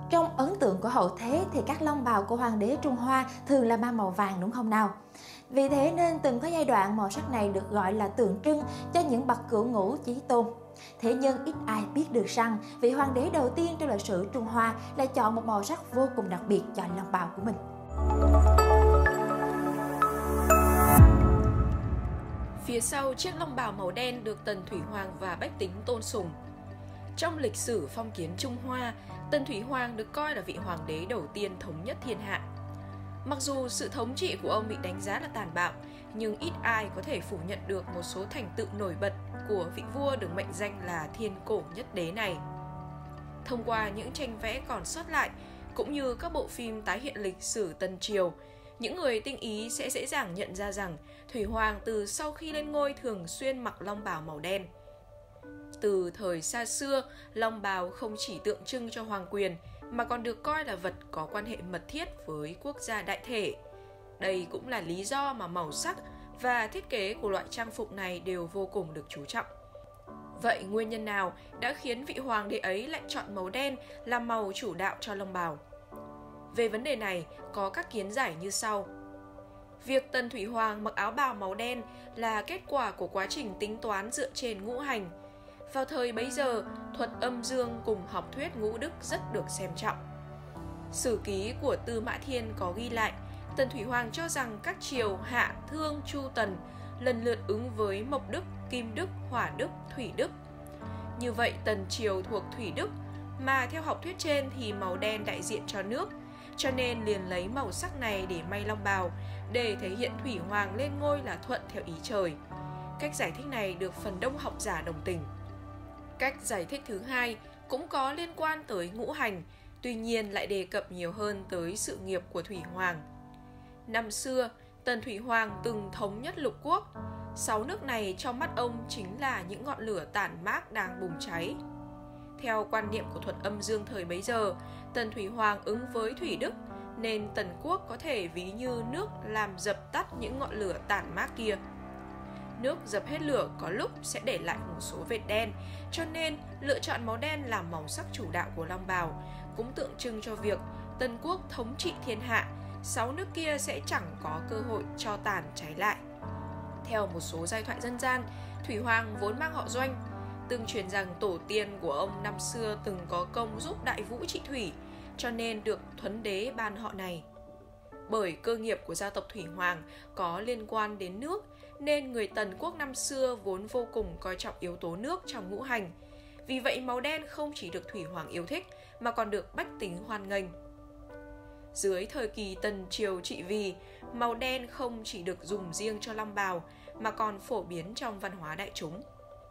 Trong ấn tượng của hậu thế thì các long bào của hoàng đế Trung Hoa thường là mang màu vàng, đúng không nào? Vì thế nên từng có giai đoạn màu sắc này được gọi là tượng trưng cho những bậc cửu ngũ chí tôn. Thế nhưng ít ai biết được rằng vị hoàng đế đầu tiên trong lịch sử Trung Hoa lại chọn một màu sắc vô cùng đặc biệt cho long bào của mình. Phía sau chiếc long bào màu đen được Tần Thủy Hoàng và bách tính tôn sùng. Trong lịch sử phong kiến Trung Hoa, Tần Thủy Hoàng được coi là vị hoàng đế đầu tiên thống nhất thiên hạ. Mặc dù sự thống trị của ông bị đánh giá là tàn bạo, nhưng ít ai có thể phủ nhận được một số thành tựu nổi bật của vị vua được mệnh danh là thiên cổ nhất đế này. Thông qua những tranh vẽ còn sót lại, cũng như các bộ phim tái hiện lịch sử Tân Triều, những người tinh ý sẽ dễ dàng nhận ra rằng Thủy Hoàng từ sau khi lên ngôi thường xuyên mặc long bào màu đen. Từ thời xa xưa, long bào không chỉ tượng trưng cho hoàng quyền mà còn được coi là vật có quan hệ mật thiết với quốc gia đại thể. Đây cũng là lý do mà màu sắc và thiết kế của loại trang phục này đều vô cùng được chú trọng. Vậy nguyên nhân nào đã khiến vị hoàng đế ấy lại chọn màu đen làm màu chủ đạo cho long bào? Về vấn đề này, có các kiến giải như sau. Việc Tần Thủy Hoàng mặc áo bào màu đen là kết quả của quá trình tính toán dựa trên ngũ hành. Vào thời bấy giờ, thuật âm dương cùng học thuyết ngũ đức rất được xem trọng. Sử ký của Tư Mã Thiên có ghi lại, Tần Thủy Hoàng cho rằng các triều Hạ, Thương, Chu, Tần lần lượt ứng với mộc đức, kim đức, hỏa đức, thủy đức. Như vậy Tần triều thuộc thủy đức, mà theo học thuyết trên thì màu đen đại diện cho nước, cho nên liền lấy màu sắc này để may long bào, để thể hiện Thủy Hoàng lên ngôi là thuận theo ý trời. Cách giải thích này được phần đông học giả đồng tình. Cách giải thích thứ hai cũng có liên quan tới ngũ hành, tuy nhiên lại đề cập nhiều hơn tới sự nghiệp của Thủy Hoàng. Năm xưa, Tần Thủy Hoàng từng thống nhất lục quốc. 6 nước này trong mắt ông chính là những ngọn lửa tản mát đang bùng cháy. Theo quan niệm của thuật âm dương thời bấy giờ, Tần Thủy Hoàng ứng với thủy đức, nên Tần quốc có thể ví như nước làm dập tắt những ngọn lửa tản mát kia. Nước dập hết lửa có lúc sẽ để lại một số vệt đen, cho nên lựa chọn màu đen làm màu sắc chủ đạo của long bào, cũng tượng trưng cho việc Tần quốc thống trị thiên hạ, 6 nước kia sẽ chẳng có cơ hội cho tàn cháy lại. Theo một số giai thoại dân gian, Thủy Hoàng vốn mang họ Doanh. Tương truyền rằng tổ tiên của ông năm xưa từng có công giúp đại vũ trị thủy, cho nên được Thuấn đế ban họ này. Bởi cơ nghiệp của gia tộc Thủy Hoàng có liên quan đến nước, nên người Tần quốc năm xưa vốn vô cùng coi trọng yếu tố nước trong ngũ hành. Vì vậy màu đen không chỉ được Thủy Hoàng yêu thích mà còn được bách tính hoan nghênh. Dưới thời kỳ Tần triều trị vì, màu đen không chỉ được dùng riêng cho long bào mà còn phổ biến trong văn hóa đại chúng.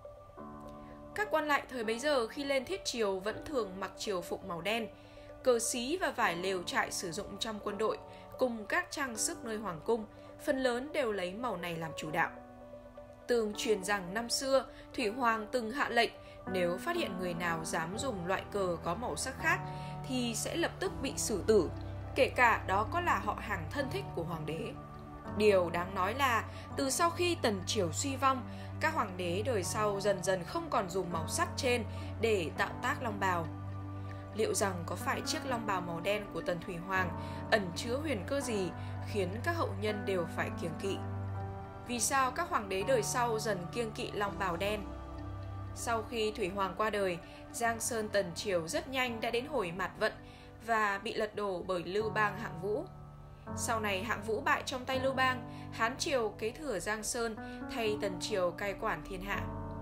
Các quan lại thời bấy giờ khi lên thiết triều vẫn thường mặc triều phục màu đen. Cờ xí và vải lều trại sử dụng trong quân đội cùng các trang sức nơi hoàng cung phần lớn đều lấy màu này làm chủ đạo. Tương truyền rằng năm xưa Thủy Hoàng từng hạ lệnh nếu phát hiện người nào dám dùng loại cờ có màu sắc khác thì sẽ lập tức bị xử tử, kể cả đó có là họ hàng thân thích của hoàng đế. Điều đáng nói là từ sau khi Tần triều suy vong, các hoàng đế đời sau dần dần không còn dùng màu sắc trên để tạo tác long bào. Liệu rằng có phải chiếc long bào màu đen của Tần Thủy Hoàng ẩn chứa huyền cơ gì khiến các hậu nhân đều phải kiêng kỵ? Vì sao các hoàng đế đời sau dần kiêng kỵ long bào đen? Sau khi Thủy Hoàng qua đời, Giang Sơn Tần triều rất nhanh đã đến hồi mạt vận và bị lật đổ bởi Lưu Bang Hạng Vũ. Sau này Hạng Vũ bại trong tay Lưu Bang, Hán triều kế thừa Giang Sơn thay Tần triều cai quản thiên hạ.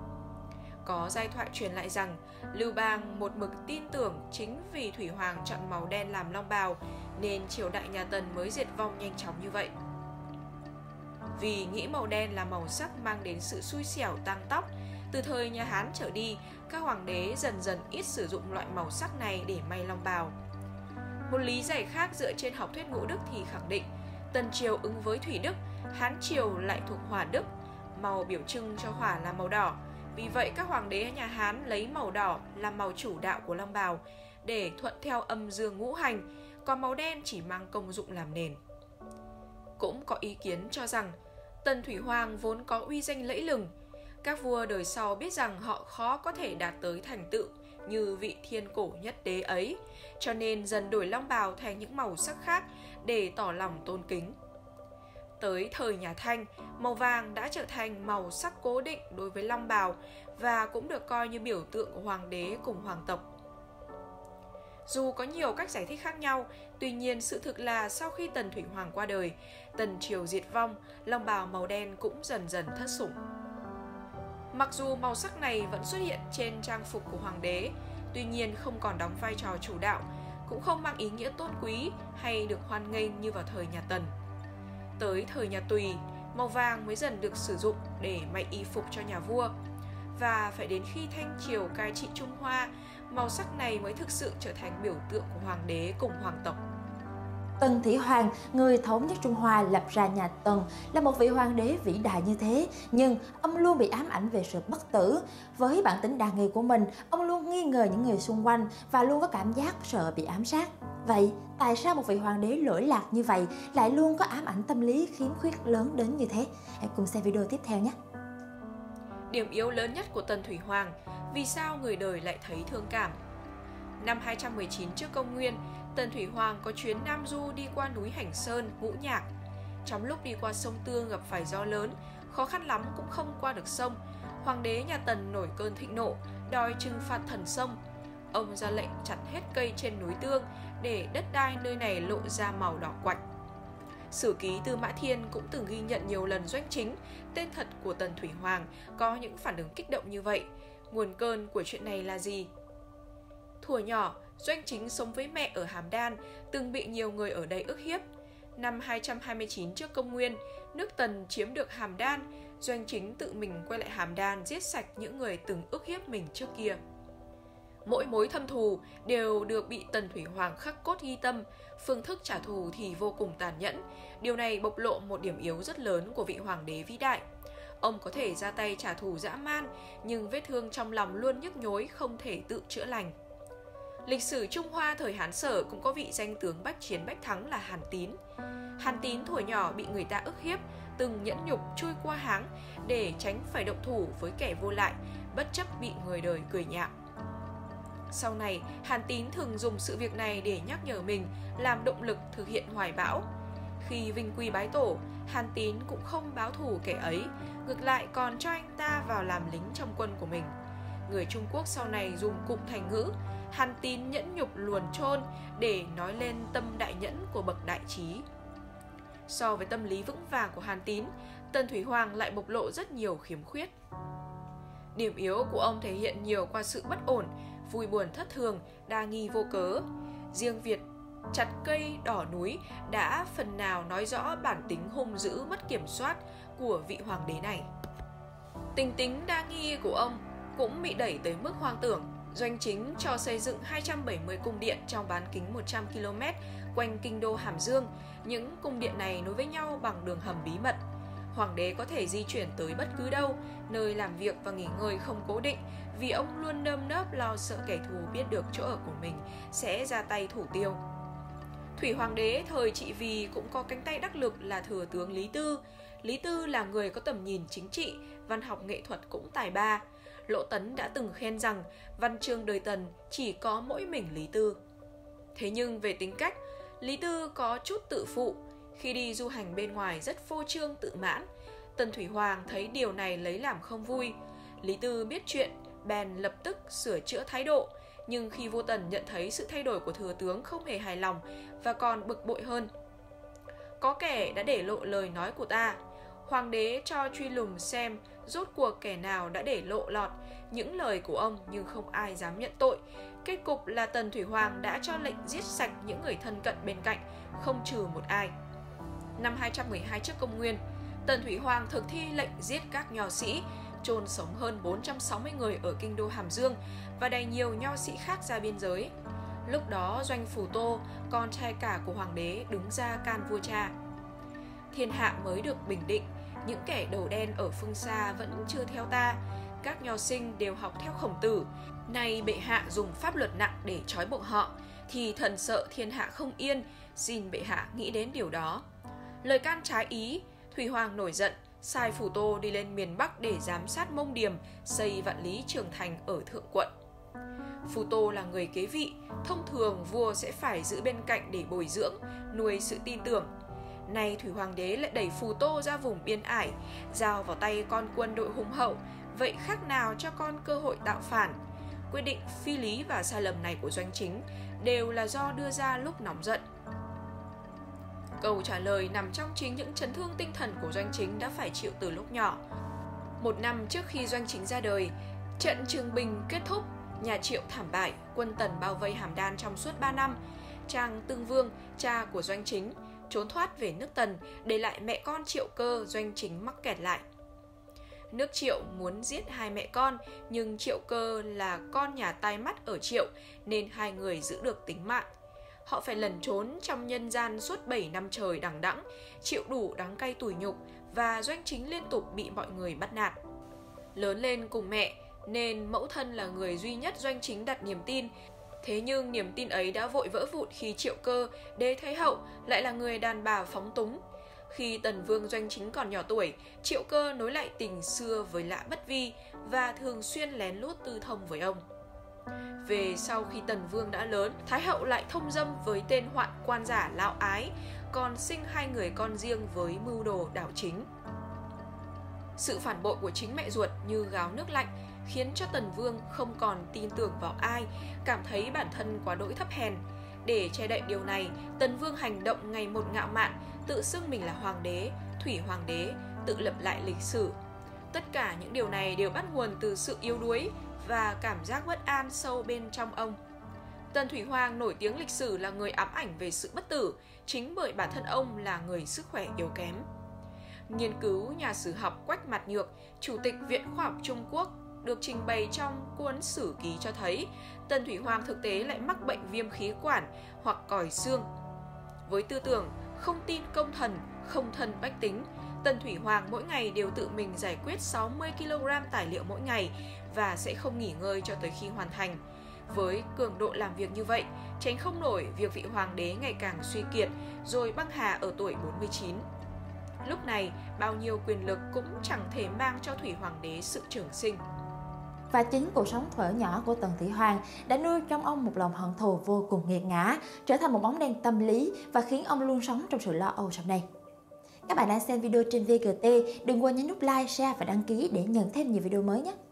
Có giai thoại truyền lại rằng Lưu Bang một mực tin tưởng chính vì Thủy Hoàng chọn màu đen làm long bào nên triều đại nhà Tần mới diệt vong nhanh chóng như vậy. Vì nghĩ màu đen là màu sắc mang đến sự xui xẻo tang tóc, từ thời nhà Hán trở đi, các hoàng đế dần dần ít sử dụng loại màu sắc này để may long bào. Một lý giải khác dựa trên học thuyết ngũ đức thì khẳng định Tần triều ứng với thủy đức, Hán triều lại thuộc hỏa đức, màu biểu trưng cho hỏa là màu đỏ. Vì vậy các hoàng đế nhà Hán lấy màu đỏ làm màu chủ đạo của long bào để thuận theo âm dương ngũ hành, còn màu đen chỉ mang công dụng làm nền. Cũng có ý kiến cho rằng Tần Thủy Hoàng vốn có uy danh lẫy lừng. Các vua đời sau biết rằng họ khó có thể đạt tới thành tựu như vị thiên cổ nhất đế ấy, cho nên dần đổi long bào thành những màu sắc khác để tỏ lòng tôn kính. Tới thời nhà Thanh, màu vàng đã trở thành màu sắc cố định đối với long bào và cũng được coi như biểu tượng của hoàng đế cùng hoàng tộc. Dù có nhiều cách giải thích khác nhau, tuy nhiên sự thực là sau khi Tần Thủy Hoàng qua đời, Tần triều diệt vong, long bào màu đen cũng dần dần thất sủng. Mặc dù màu sắc này vẫn xuất hiện trên trang phục của hoàng đế, tuy nhiên không còn đóng vai trò chủ đạo, cũng không mang ý nghĩa tôn quý hay được hoan nghênh như vào thời nhà Tần. Tới thời nhà Tùy, màu vàng mới dần được sử dụng để may y phục cho nhà vua. Và phải đến khi Thanh triều cai trị Trung Hoa, màu sắc này mới thực sự trở thành biểu tượng của hoàng đế cùng hoàng tộc. Tần Thủy Hoàng, người thống nhất Trung Hoa lập ra nhà Tần, là một vị hoàng đế vĩ đại như thế, nhưng ông luôn bị ám ảnh về sự bất tử. Với bản tính đa nghi của mình, ông luôn nghi ngờ những người xung quanh và luôn có cảm giác sợ bị ám sát. Vậy, tại sao một vị hoàng đế lỗi lạc như vậy lại luôn có ám ảnh tâm lý khiếm khuyết lớn đến như thế? Hãy cùng xem video tiếp theo nhé! Điểm yếu lớn nhất của Tần Thủy Hoàng, vì sao người đời lại thấy thương cảm? Năm 219 trước công nguyên, Tần Thủy Hoàng có chuyến Nam Du đi qua núi Hành Sơn, Ngũ Nhạc. Trong lúc đi qua sông Tương gặp phải gió lớn, khó khăn lắm cũng không qua được sông. Hoàng đế nhà Tần nổi cơn thịnh nộ, đòi trừng phạt thần sông. Ông ra lệnh chặt hết cây trên núi Tương để đất đai nơi này lộ ra màu đỏ quạch. Sử ký Tư Mã Thiên cũng từng ghi nhận nhiều lần Doanh Chính, tên thật của Tần Thủy Hoàng, có những phản ứng kích động như vậy. Nguồn cơn của chuyện này là gì? Thuở nhỏ, Doanh Chính sống với mẹ ở Hàm Đan, từng bị nhiều người ở đây ức hiếp. Năm 229 trước công nguyên, nước Tần chiếm được Hàm Đan, Doanh Chính tự mình quay lại Hàm Đan giết sạch những người từng ức hiếp mình trước kia. Mỗi mối thâm thù đều được bị Tần Thủy Hoàng khắc cốt ghi tâm, phương thức trả thù thì vô cùng tàn nhẫn. Điều này bộc lộ một điểm yếu rất lớn của vị hoàng đế vĩ đại. Ông có thể ra tay trả thù dã man, nhưng vết thương trong lòng luôn nhức nhối, không thể tự chữa lành. Lịch sử Trung Hoa thời Hán Sở cũng có vị danh tướng bách chiến bách thắng là Hàn Tín. Hàn Tín thuở nhỏ bị người ta ức hiếp, từng nhẫn nhục chui qua háng để tránh phải động thủ với kẻ vô lại, bất chấp bị người đời cười nhạo. Sau này, Hàn Tín thường dùng sự việc này để nhắc nhở mình, làm động lực thực hiện hoài bão. Khi vinh quy bái tổ, Hàn Tín cũng không báo thù kẻ ấy, ngược lại còn cho anh ta vào làm lính trong quân của mình. Người Trung Quốc sau này dùng cụm thành ngữ Hàn Tín nhẫn nhục luồn chôn để nói lên tâm đại nhẫn của bậc đại trí. So với tâm lý vững vàng của Hàn Tín, Tần Thủy Hoàng lại bộc lộ rất nhiều khiếm khuyết. Điểm yếu của ông thể hiện nhiều qua sự bất ổn, vui buồn thất thường, đa nghi vô cớ. Riêng việc chặt cây đỏ núi đã phần nào nói rõ bản tính hung dữ mất kiểm soát của vị hoàng đế này. Tính đa nghi của ông cũng bị đẩy tới mức hoang tưởng. Doanh Chính cho xây dựng 270 cung điện trong bán kính 100 km quanh kinh đô Hàm Dương. Những cung điện này nối với nhau bằng đường hầm bí mật. Hoàng đế có thể di chuyển tới bất cứ đâu, nơi làm việc và nghỉ ngơi không cố định, vì ông luôn nơm nớp lo sợ kẻ thù biết được chỗ ở của mình sẽ ra tay thủ tiêu. Thủy Hoàng đế thời trị Vì cũng có cánh tay đắc lực là thừa tướng Lý Tư. Lý Tư là người có tầm nhìn chính trị, văn học nghệ thuật cũng tài ba. Lỗ Tấn đã từng khen rằng văn chương đời Tần chỉ có mỗi mình Lý Tư. Thế nhưng về tính cách, Lý Tư có chút tự phụ, khi đi du hành bên ngoài rất phô trương tự mãn. Tần Thủy Hoàng thấy điều này lấy làm không vui. Lý Tư biết chuyện, bèn lập tức sửa chữa thái độ, nhưng khi vua Tần nhận thấy sự thay đổi của thừa tướng không hề hài lòng và còn bực bội hơn. Có kẻ đã để lộ lời nói của ta. Hoàng đế cho truy lùng xem rốt cuộc kẻ nào đã để lộ lọt những lời của ông, nhưng không ai dám nhận tội. Kết cục là Tần Thủy Hoàng đã cho lệnh giết sạch những người thân cận bên cạnh, không trừ một ai. Năm 212 trước công nguyên, Tần Thủy Hoàng thực thi lệnh giết các nho sĩ, chôn sống hơn 460 người ở kinh đô Hàm Dương và đày nhiều nho sĩ khác ra biên giới. Lúc đó Doanh Phủ Tô, con trai cả của hoàng đế, đứng ra can vua cha. Thiên hạ mới được bình định, những kẻ đầu đen ở phương xa vẫn chưa theo ta. Các nho sinh đều học theo Khổng Tử. Nay bệ hạ dùng pháp luật nặng để trói buộc họ, thì thần sợ thiên hạ không yên, xin bệ hạ nghĩ đến điều đó. Lời can trái ý, Thủy Hoàng nổi giận, sai Phủ Tô đi lên miền Bắc để giám sát Mông Điềm, xây Vạn Lý Trường Thành ở Thượng Quận. Phù Tô là người kế vị, thông thường vua sẽ phải giữ bên cạnh để bồi dưỡng, nuôi sự tin tưởng. Nay Thủy Hoàng đế lại đẩy Phù Tô ra vùng biên ải, giao vào tay con quân đội hùng hậu, vậy khác nào cho con cơ hội tạo phản. Quyết định phi lý và sai lầm này của Doanh Chính đều là do đưa ra lúc nóng giận. Câu trả lời nằm trong chính những chấn thương tinh thần của Doanh Chính đã phải chịu từ lúc nhỏ. Một năm trước khi Doanh Chính ra đời, trận Trường Bình kết thúc, nhà Triệu thảm bại, quân Tần bao vây Hàm Đan trong suốt 3 năm. Trang Tương Vương, cha của Doanh Chính, trốn thoát về nước Tần, để lại mẹ con Triệu Cơ, Doanh Chính mắc kẹt lại. Nước Triệu muốn giết hai mẹ con, nhưng Triệu Cơ là con nhà tai mắt ở Triệu, nên hai người giữ được tính mạng. Họ phải lẩn trốn trong nhân gian suốt 7 năm trời đằng đẵng, chịu đủ đắng cay tủi nhục, và Doanh Chính liên tục bị mọi người bắt nạt. Lớn lên cùng mẹ, nên mẫu thân là người duy nhất Doanh Chính đặt niềm tin. Thế nhưng niềm tin ấy đã vội vỡ vụn khi Triệu Cơ, đế Thái Hậu, lại là người đàn bà phóng túng. Khi Tần Vương Doanh Chính còn nhỏ tuổi, Triệu Cơ nối lại tình xưa với Lã Bất Vi và thường xuyên lén lút tư thông với ông. Về sau khi Tần Vương đã lớn, Thái Hậu lại thông dâm với tên hoạn quan giả Lão Ái, còn sinh hai người con riêng với mưu đồ đảo chính. Sự phản bội của chính mẹ ruột như gáo nước lạnh khiến cho Tần Vương không còn tin tưởng vào ai, cảm thấy bản thân quá đỗi thấp hèn. Để che đậy điều này, Tần Vương hành động ngày một ngạo mạn, tự xưng mình là hoàng đế, Thủy Hoàng đế, tự lập lại lịch sử. Tất cả những điều này đều bắt nguồn từ sự yếu đuối và cảm giác bất an sâu bên trong ông. Tần Thủy Hoàng nổi tiếng lịch sử là người ám ảnh về sự bất tử, chính bởi bản thân ông là người sức khỏe yếu kém. Nghiên cứu nhà sử học Quách Mạt Nhược, Chủ tịch Viện Khoa học Trung Quốc, được trình bày trong cuốn Sử Ký cho thấy Tần Thủy Hoàng thực tế lại mắc bệnh viêm khí quản hoặc còi xương. Với tư tưởng không tin công thần, không thân bách tính, Tần Thủy Hoàng mỗi ngày đều tự mình giải quyết 60 kg tài liệu mỗi ngày và sẽ không nghỉ ngơi cho tới khi hoàn thành. Với cường độ làm việc như vậy, tránh không nổi việc vị hoàng đế ngày càng suy kiệt rồi băng hà ở tuổi 49. Lúc này, bao nhiêu quyền lực cũng chẳng thể mang cho Thủy Hoàng đế sự trường sinh. Và chính cuộc sống thuở nhỏ của Tần Thủy Hoàng đã nuôi trong ông một lòng hận thù vô cùng nghiệt ngã, trở thành một bóng đen tâm lý và khiến ông luôn sống trong sự lo âu sau này. Các bạn đang xem video trên VGT, đừng quên nhấn nút like, share và đăng ký để nhận thêm nhiều video mới nhé!